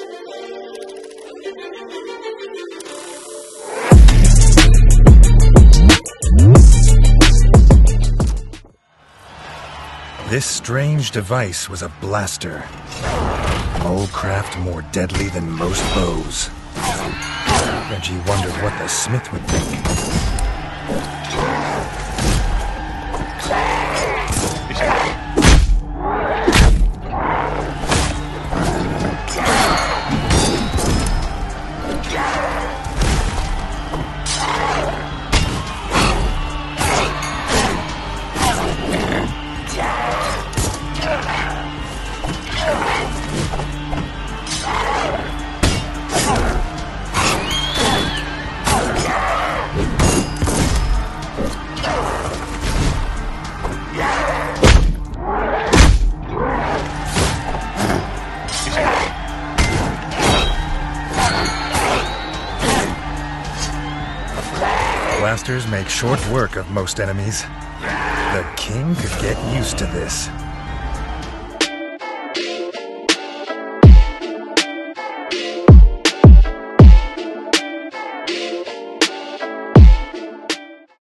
This strange device was a blaster. Molecraft more deadly than most bows. Redgi wondered what the smith would think. Blasters make short work of most enemies. The king could get used to this.